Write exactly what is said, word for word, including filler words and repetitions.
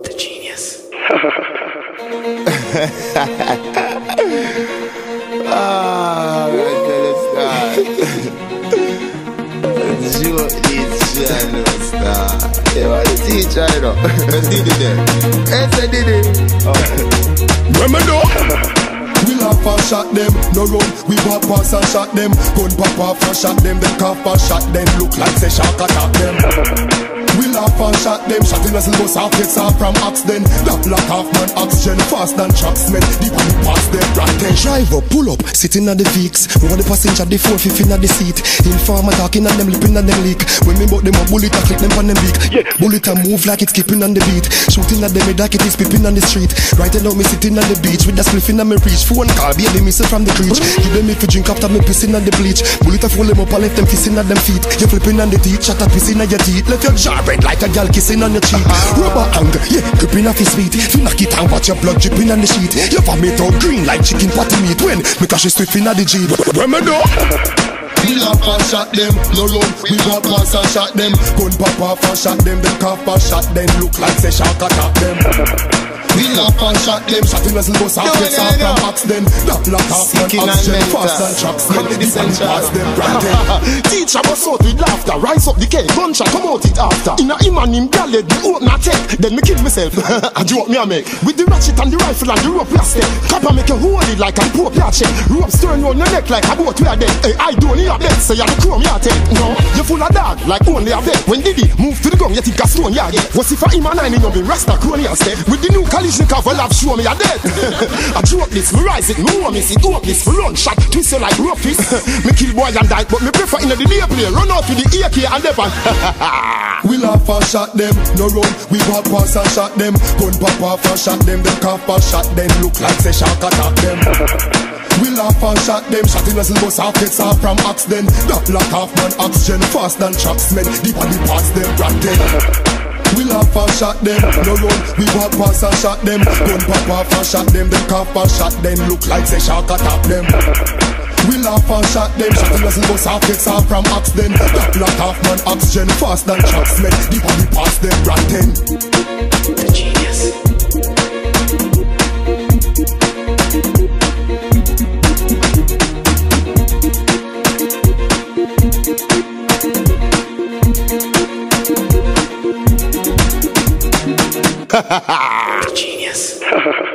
The genius. Ah, I'm gonna start. Joke this channel star. You want to teach I know. Let's do it then. Yes, I did it. Remember we laugh and shot them, no run. We walk past and shot them. Gun pop off and shot them. Then cough and shot them. Look like say shark attack them. We laugh and shot them. Shotting us bus off, gets off from ox then. That lock off man oxygen fast than Chucksman. Deep on the pass them right. Drive up, pull up, sitting at the fix. Over the passenger, the four fifth in at the seat. Informer talking and them lipping and them leak. When me bought them a bullet, I click them on them beak. Yeah. Bullet a move like it's skipping on the beat. Shooting at them, it like it is pipping on the street. Right now me sitting on the beach with the spliff in my reach. Phone call, baby missing from the creech. Give them if you drink after me pissing on the bleach. Bullet a fool them up, I left them kissing at them feet. You flipping on the teeth, shot a pissing at your teeth. Left your jaw red like a gal kissing on your cheek. Rubber hand, yeah, gripping off his feet. If you knock it and watch your blood dripping on the sheet. Your vomit out green like chicken patty meat. When me cash is swift in the Jeep. When me do we laugh and shot them, no run. We walk past and shot them. Gun pop off and shot them. Then cough and shot them. Look like say shark attack them. We laugh and shot them. Shotting us bus off, gets off from ox then. That lock off man oxygen fast and trucks then. Deep and pass them right. Teacher was out with laughter. Rise up the cake, gunshot come out it after. In a him and him gallet, me open a take. Then me kill myself. I joke me a make. With the ratchet and the rifle and the rope plastic. Copper make you hold it like a poor platchet. Rope turn round your neck like a boat we are dead. Hey, I don't need a bet, say you're the chrome you take. No, you full of dog like only a vet. When Diddy move to the ground, you think a stone yard. What's if I him and I in your Rasta crony and step. With the new Kalishnikov, well I've shown me a dead. I joke this, me rise it, me warm it, it up this. Run shot, twist you like rough fist. Me kill boy and die, but me prefer in the day play. Run out with the A K and the van. We laugh and shot them, no run. We walk past and shot them. Gun pop off and shot them. Then cough and shot them. Look like say shark attack them. We laugh and shot them. Shotting us bus off, gets off from ox then. That lock off man oxygen fast than Chucksman. Deep on the parts them right. We laugh and shot them, no run. We walk past and shot them. Gun pop off and shot them. Then cough and shot them. Look like say shark attack them. We laugh and shot them. Shotting us bus off, gets off from ox then. That lock off man oxygen fast than Chucksman. Deep on the parts them right. The genius. The genius.